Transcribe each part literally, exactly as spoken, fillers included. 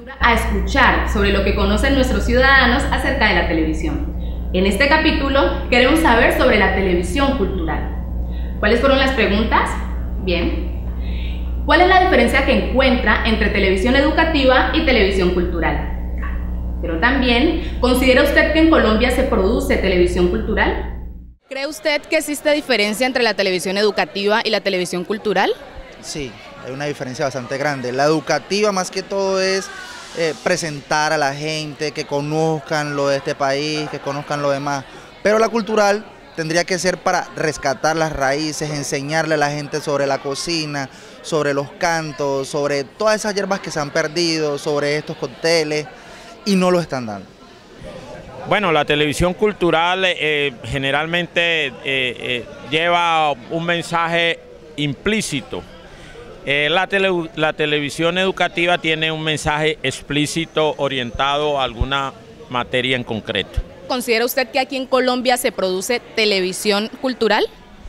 A escuchar sobre lo que conocen nuestros ciudadanos acerca de la televisión. En este capítulo queremos saber sobre la televisión cultural. ¿Cuáles fueron las preguntas? Bien. ¿Cuál es la diferencia que encuentra entre televisión educativa y televisión cultural? Pero también, ¿considera usted que en Colombia se produce televisión cultural? ¿Cree usted que existe diferencia entre la televisión educativa y la televisión cultural? Sí, hay una diferencia bastante grande. La educativa más que todo es eh, presentar a la gente, que conozcan lo de este país, que conozcan lo demás. Pero la cultural tendría que ser para rescatar las raíces, enseñarle a la gente sobre la cocina, sobre los cantos, sobre todas esas hierbas que se han perdido, sobre estos cócteles, y no lo están dando. Bueno, la televisión cultural eh, generalmente eh, eh, lleva un mensaje implícito. Eh, la, tele, la televisión educativa tiene un mensaje explícito orientado a alguna materia en concreto. ¿Considera usted que aquí en Colombia se produce televisión cultural?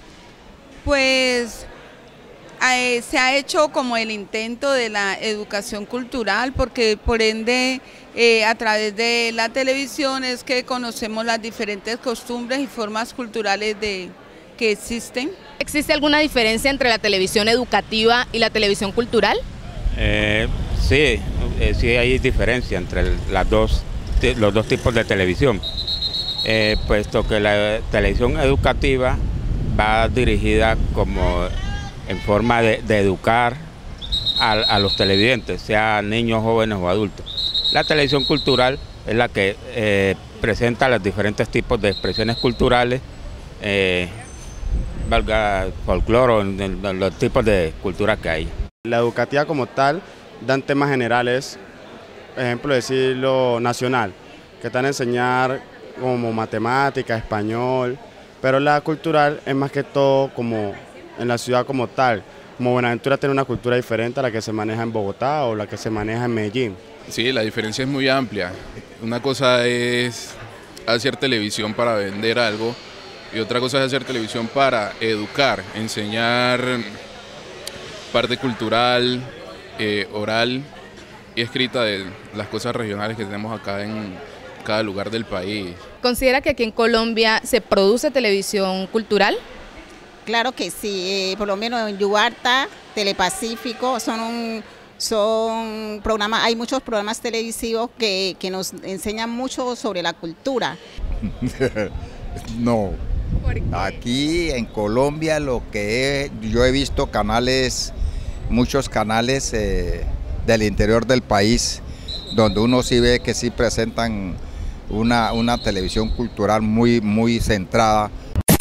Pues eh, se ha hecho como el intento de la educación cultural, porque por ende eh, a través de la televisión es que conocemos las diferentes costumbres y formas culturales de, que existen. ¿Existe alguna diferencia entre la televisión educativa y la televisión cultural? Eh, sí, eh, sí hay diferencia entre las dos, los dos tipos de televisión, eh, puesto que la televisión educativa va dirigida como en forma de, de educar a, a los televidentes, sean niños, jóvenes o adultos. La televisión cultural es la que eh, presenta los diferentes tipos de expresiones culturales, eh, valga folclore, los tipos de cultura que hay. La educativa como tal dan temas generales, por ejemplo decirlo nacional, que están a enseñar como matemática, español, pero la cultural es más que todo como en la ciudad como tal. Como Buenaventura tiene una cultura diferente a la que se maneja en Bogotá o la que se maneja en Medellín. Sí, la diferencia es muy amplia. Una cosa es hacer televisión para vender algo y otra cosa es hacer televisión para educar, enseñar parte cultural, eh, oral y escrita de las cosas regionales que tenemos acá en cada lugar del país. ¿Considera que aquí en Colombia se produce televisión cultural? Claro que sí, eh, por lo menos en Yuarta, Telepacífico, son un, son programas, hay muchos programas televisivos que, que nos enseñan mucho sobre la cultura. No, aquí en Colombia lo que he, yo he visto canales, muchos canales eh, del interior del país, donde uno sí ve que sí presentan una, una televisión cultural muy, muy centrada.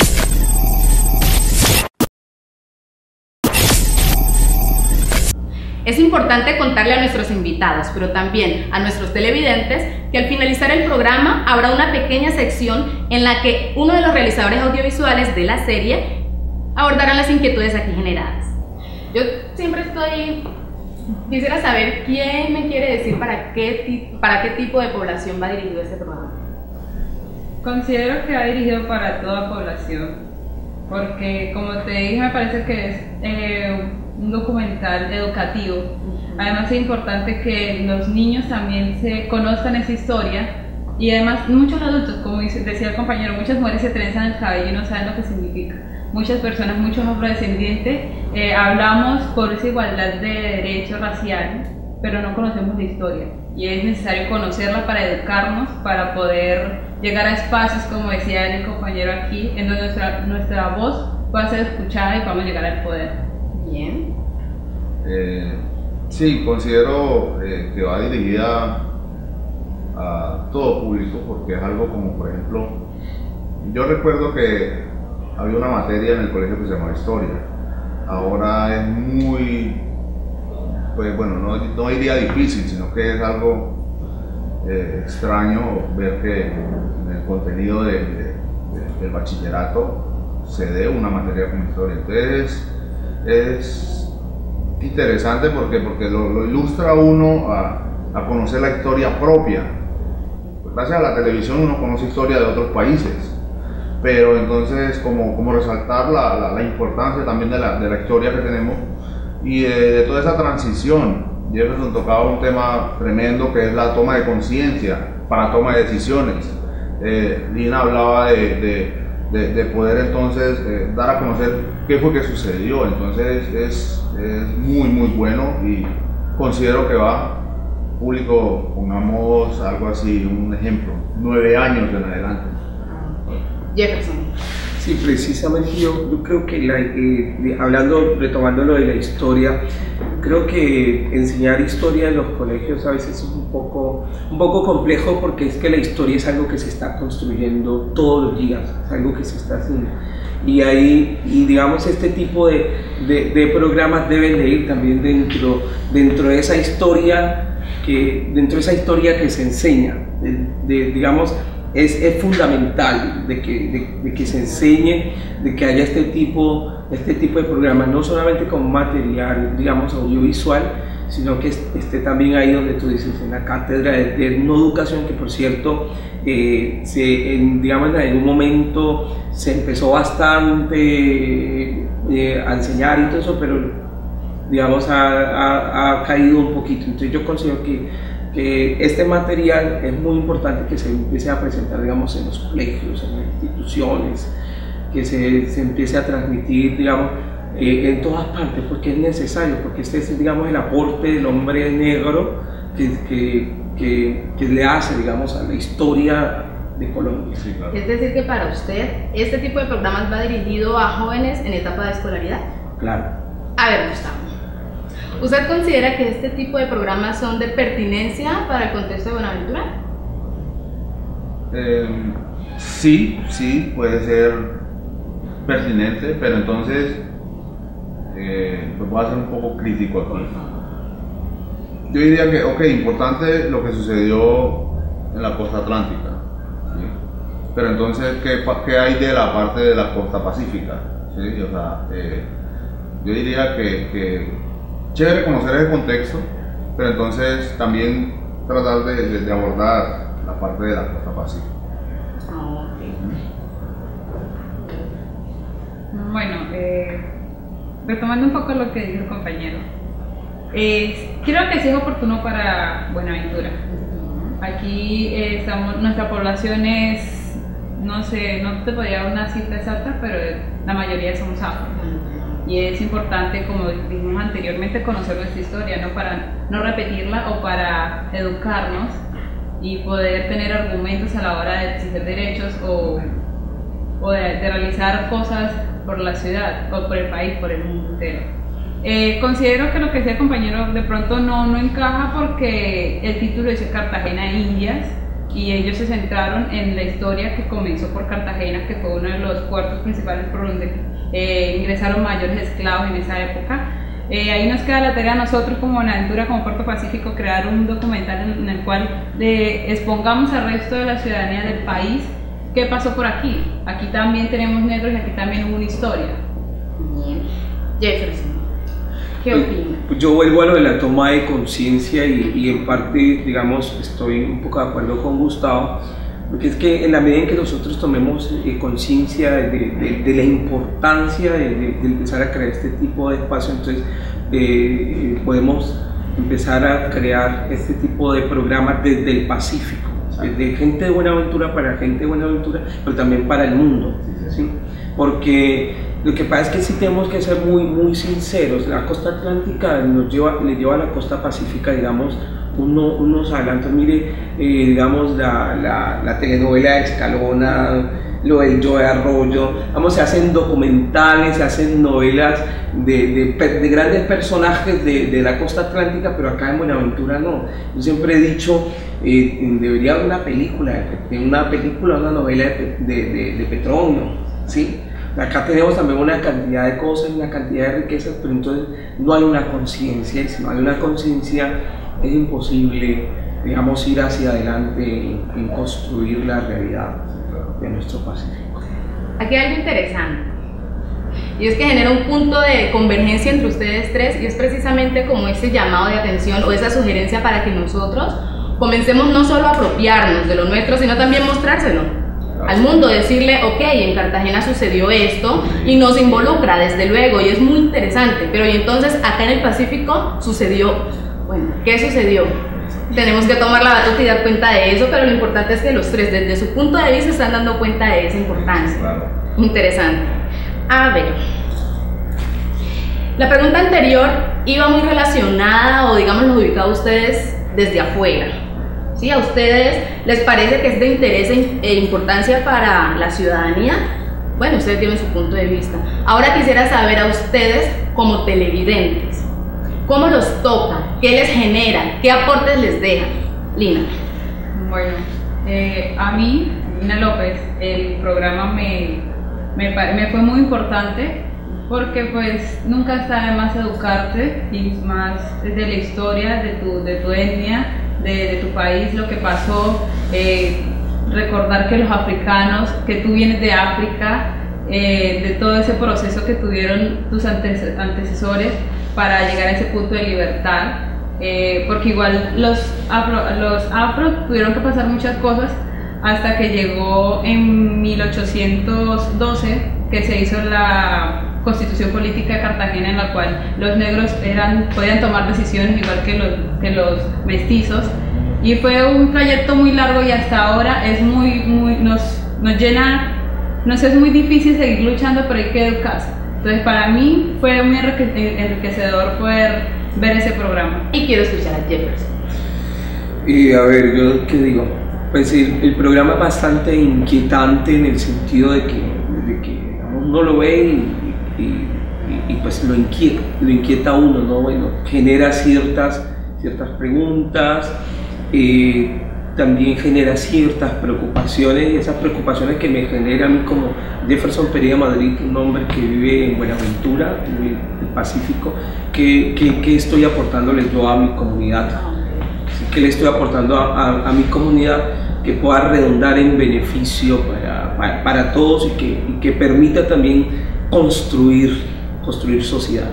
Es importante contarle a nuestros invitados, pero también a nuestros televidentes, que al finalizar el programa habrá una pequeña sección en la que uno de los realizadores audiovisuales de la serie abordará las inquietudes aquí generadas. Yo siempre estoy... Quisiera saber quién me quiere decir para qué, para qué tipo de población va dirigido este programa. Considero que va dirigido para toda población, porque como te dije, me parece que es eh, un documental educativo. Además es importante que los niños también se conozcan esa historia y además muchos adultos, como decía el compañero, muchas mujeres se trenzan el cabello y no saben lo que significa. Muchas personas, muchos afrodescendientes, eh, hablamos por esa igualdad de derecho racial, pero no conocemos la historia y es necesario conocerla para educarnos, para poder llegar a espacios, como decía el compañero aquí, en donde nuestra, nuestra voz pueda ser escuchada y podamos llegar al poder. Bien. Eh, sí, considero eh, que va dirigida a todo público, porque es algo como, por ejemplo, yo recuerdo que había una materia en el colegio que se llamaba Historia. Ahora es muy, pues bueno, no, no diría difícil, sino que es algo eh, extraño ver que en el contenido de, de, de, del bachillerato se dé una materia como Historia. Entonces es interesante porque, porque lo, lo ilustra uno a, a conocer la historia propia. Pues gracias a la televisión uno conoce historia de otros países, pero entonces como, como resaltar la, la, la importancia también de la, de la historia que tenemos y de, de toda esa transición Jefferson tocaba un tema tremendo que es la toma de conciencia para toma de decisiones. Eh, Lina hablaba de, de, de, de poder entonces eh, dar a conocer qué fue que sucedió, entonces es, es muy muy bueno y considero que va, público, pongamos algo así, un ejemplo, nueve años en adelante. Jefferson. Sí, precisamente yo, yo creo que, la, eh, hablando, retomando lo de la historia, creo que enseñar historia en los colegios a veces es un poco, un poco complejo, porque es que la historia es algo que se está construyendo todos los días, es algo que se está haciendo. Y ahí, y digamos, este tipo de, de, de programas deben de ir también dentro, dentro de esa historia que, dentro de esa historia que se enseña, de, de, digamos, Es, es fundamental de que, de, de que se enseñe, de que haya este tipo, este tipo de programas, no solamente con material, digamos, audiovisual, sino que esté también ahí donde tú dices, en la cátedra de, de no educación, que por cierto, eh, se, en, digamos, en algún momento se empezó bastante eh, a enseñar y todo eso, pero digamos, ha, ha, ha caído un poquito. Entonces yo considero que que este material es muy importante que se empiece a presentar, digamos, en los colegios, en las instituciones, que se, se empiece a transmitir, digamos, eh, en todas partes, porque es necesario, porque este es, digamos, el aporte del hombre negro que, que, que, que le hace, digamos, a la historia de Colombia. Sí, claro. Es decir, que para usted, este tipo de programas va dirigido a jóvenes en etapa de escolaridad. Claro. A ver, Gustavo, ¿usted considera que este tipo de programas son de pertinencia para el contexto de Buenaventura? Eh, sí, sí, puede ser pertinente, pero entonces eh, pues voy a ser un poco crítico aquí. Yo diría que, ok, importante lo que sucedió en la costa atlántica, ¿sí? Pero entonces, ¿qué, ¿qué hay de la parte de la costa pacífica? ¿Sí? O sea, eh, yo diría que, que chévere conocer el contexto, pero entonces también tratar de, de, de abordar la parte de la costa pacífica. Oh, okay. Bueno, eh, retomando un poco lo que dijo el compañero, eh, creo que sí es oportuno para Buenaventura. Aquí eh, estamos, nuestra población es, no sé, no te podría dar una cifra exacta, pero la mayoría somos afro. Y es importante, como dijimos anteriormente, conocer nuestra historia, ¿no? Para no repetirla o para educarnos y poder tener argumentos a la hora de exigir derechos o, o de, de realizar cosas por la ciudad o por el país, por el mundo entero. Eh, considero que lo que decía el compañero de pronto no, no encaja, porque el título dice Cartagena e Indias y ellos se centraron en la historia que comenzó por Cartagena, que fue uno de los puertos principales por donde Eh, ingresaron mayores esclavos en esa época. Eh, ahí nos queda la tarea a nosotros como Buenaventura, como Puerto Pacífico, crear un documental en, en el cual eh, expongamos al resto de la ciudadanía del país qué pasó por aquí. Aquí también tenemos negros y aquí también hubo una historia. Bien. Jefferson, ¿qué opina? Pues yo vuelvo a lo de la toma de conciencia y, y en parte, digamos, estoy un poco de acuerdo con Gustavo, porque es que en la medida en que nosotros tomemos eh, conciencia de, de, de la importancia de, de, de empezar a crear este tipo de espacio, entonces eh, podemos empezar a crear este tipo de programas desde el Pacífico, desde gente de Buenaventura para gente de Buenaventura, pero también para el mundo, ¿sí? Porque lo que pasa es que sí tenemos que ser muy, muy sinceros. La costa atlántica nos lleva, le lleva a la costa pacífica, digamos, uno, unos adelantos. Mire, eh, digamos, la, la, la telenovela de Escalona, lo del Joe Arroyo, vamos, se hacen documentales, se hacen novelas de, de, de grandes personajes de, de la costa atlántica, pero acá en Buenaventura no. Yo siempre he dicho, eh, debería haber una película, una película, una novela de, de, de, de Petronio, ¿sí? Acá tenemos también una cantidad de cosas, una cantidad de riquezas, pero entonces no hay una conciencia, y si no hay una conciencia es imposible, digamos, ir hacia adelante en, en construir la realidad de nuestro Pacífico. Aquí hay algo interesante, y es que genera un punto de convergencia entre ustedes tres, y es precisamente como ese llamado de atención o esa sugerencia para que nosotros comencemos no solo a apropiarnos de lo nuestro, sino también mostrárselo al mundo, decirle, ok, en Cartagena sucedió esto y nos involucra desde luego y es muy interesante, pero y entonces acá en el Pacífico sucedió Bueno, ¿qué sucedió? Tenemos que tomar la batuta y dar cuenta de eso, pero lo importante es que los tres, desde su punto de vista, están dando cuenta de esa importancia. Claro. Interesante. A ver, la pregunta anterior iba muy relacionada, o digamos, lo ubicado ustedes desde afuera. ¿Sí? ¿A ustedes les parece que es de interés e importancia para la ciudadanía? Bueno, ustedes tienen su punto de vista. Ahora quisiera saber a ustedes como televidentes, ¿cómo los toca? ¿Qué les genera? ¿Qué aportes les deja? Lina. Bueno, eh, a mí, Lina López, el programa me, me, me fue muy importante porque pues nunca está de más educarte y más de la historia de tu, de tu etnia, de, de tu país, lo que pasó, eh, recordar que los africanos, que tú vienes de África, eh, de todo ese proceso que tuvieron tus antes, antecesores para llegar a ese punto de libertad, eh, porque igual los afro, los afro tuvieron que pasar muchas cosas hasta que llegó en mil ochocientos doce que se hizo la Constitución Política de Cartagena, en la cual los negros eran, podían tomar decisiones igual que los, que los mestizos, y fue un trayecto muy largo y hasta ahora es muy, muy, nos, nos llena, nos es muy difícil seguir luchando, pero hay que educarse. Entonces para mí fue muy enriquecedor poder ver ese programa. Y quiero escuchar a Jefferson. Y a ver, ¿yo qué digo? Pues el, el programa es bastante inquietante en el sentido de que, de que uno lo ve y, y, y, y pues lo inquieta, lo inquieta a uno, ¿no? Bueno, genera ciertas, ciertas preguntas, eh, también genera ciertas preocupaciones, y esas preocupaciones que me genera a mí como Jefferson Pereira Madrid, un hombre que vive en Buenaventura, en el Pacífico, que, que, que estoy aportándole yo a mi comunidad, que le estoy aportando a, a, a mi comunidad, que pueda redundar en beneficio para, para, para todos y que, y que permita también construir, construir sociedad.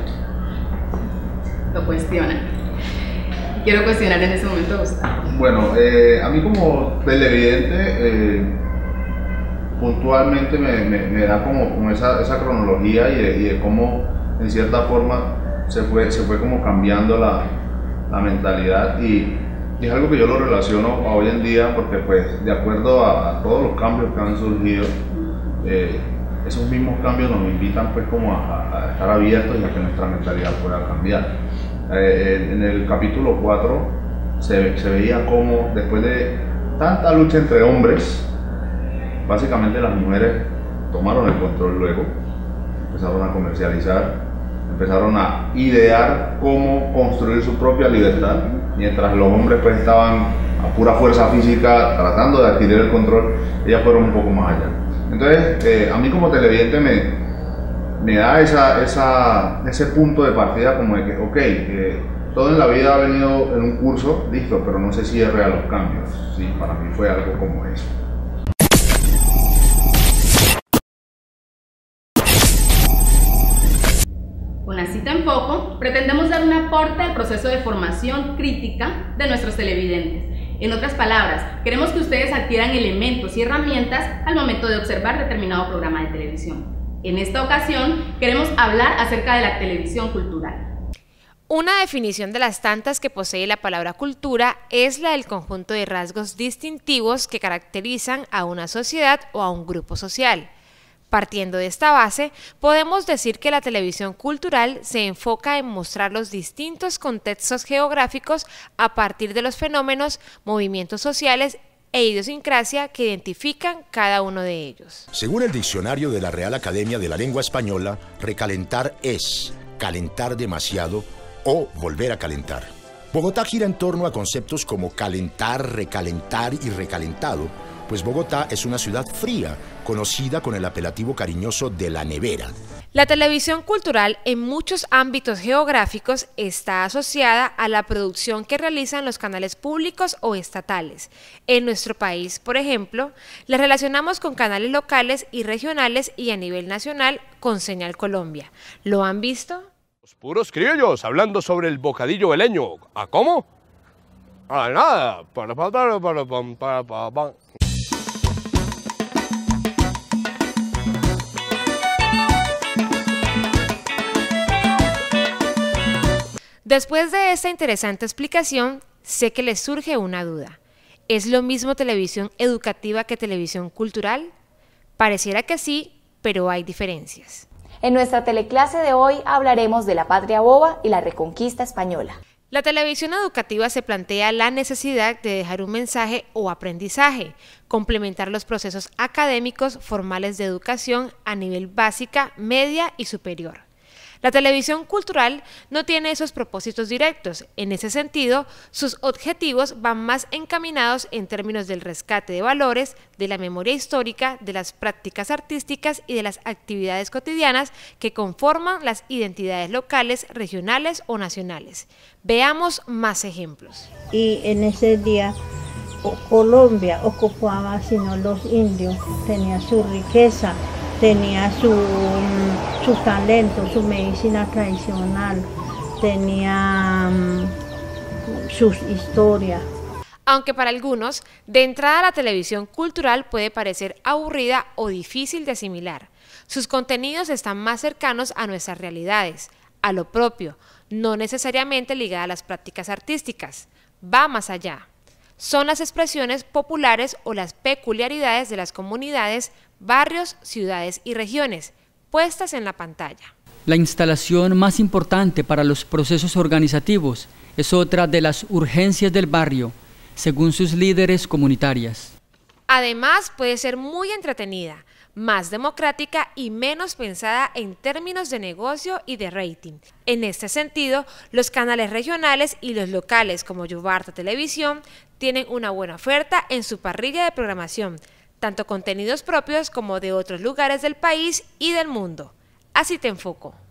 Lo cuestiona. Quiero cuestionar en ese momento a Gustavo. Bueno, eh, a mí como televidente, eh, puntualmente me, me, me da como, como esa, esa cronología y de, y de cómo en cierta forma se fue, se fue como cambiando la, la mentalidad, y, y es algo que yo lo relaciono a hoy en día porque pues de acuerdo a, a todos los cambios que han surgido, eh, esos mismos cambios nos invitan pues como a, a estar abiertos y a que nuestra mentalidad pueda cambiar. Eh, en el capítulo cuatro se, se veía cómo después de tanta lucha entre hombres, básicamente las mujeres tomaron el control luego, empezaron a comercializar, empezaron a idear cómo construir su propia libertad, mientras los hombres pues estaban a pura fuerza física tratando de adquirir el control, ellas fueron un poco más allá. Entonces, eh, a mí como televidente me, me da esa, esa, ese punto de partida como de que, ok, eh, todo en la vida ha venido en un curso, listo, pero no se cierre a los cambios. Sí, para mí fue algo como eso. Con Así Tampoco, pretendemos dar un aporte al proceso de formación crítica de nuestros televidentes. En otras palabras, queremos que ustedes adquieran elementos y herramientas al momento de observar determinado programa de televisión. En esta ocasión, queremos hablar acerca de la televisión cultural. Una definición de las tantas que posee la palabra cultura es la del conjunto de rasgos distintivos que caracterizan a una sociedad o a un grupo social. Partiendo de esta base, podemos decir que la televisión cultural se enfoca en mostrar los distintos contextos geográficos a partir de los fenómenos, movimientos sociales e idiosincrasia que identifican cada uno de ellos. Según el diccionario de la Real Academia de la Lengua Española, recalentar es calentar demasiado o volver a calentar. Bogotá gira en torno a conceptos como calentar, recalentar y recalentado, pues Bogotá es una ciudad fría, conocida con el apelativo cariñoso de la nevera. La televisión cultural en muchos ámbitos geográficos está asociada a la producción que realizan los canales públicos o estatales. En nuestro país, por ejemplo, la relacionamos con canales locales y regionales y a nivel nacional con Señal Colombia. ¿Lo han visto? Los puros criollos hablando sobre el bocadillo veleño. ¿A cómo? A nada. Para, para, para, para, para, para, para. Después de esta interesante explicación, sé que les surge una duda. ¿Es lo mismo televisión educativa que televisión cultural? Pareciera que sí, pero hay diferencias. En nuestra teleclase de hoy hablaremos de la patria boba y la reconquista española. La televisión educativa se plantea la necesidad de dejar un mensaje o aprendizaje, complementar los procesos académicos formales de educación a nivel básica, media y superior. La televisión cultural no tiene esos propósitos directos. En ese sentido, sus objetivos van más encaminados en términos del rescate de valores, de la memoria histórica, de las prácticas artísticas y de las actividades cotidianas que conforman las identidades locales, regionales o nacionales. Veamos más ejemplos. Y en ese día Colombia ocupaba, sino los indios, tenía su riqueza, tenía su, su talento, su medicina tradicional, tenía um, sus historias. Aunque para algunos, de entrada la televisión cultural puede parecer aburrida o difícil de asimilar. Sus contenidos están más cercanos a nuestras realidades, a lo propio, no necesariamente ligada a las prácticas artísticas. Va más allá. Son las expresiones populares o las peculiaridades de las comunidades, barrios, ciudades y regiones, puestas en la pantalla. La instalación más importante para los procesos organizativos es otra de las urgencias del barrio, según sus líderes comunitarias. Además, puede ser muy entretenida, más democrática y menos pensada en términos de negocio y de rating. En este sentido, los canales regionales y los locales como Yubarta Televisión tienen una buena oferta en su parrilla de programación, tanto contenidos propios como de otros lugares del país y del mundo. Así te enfoco.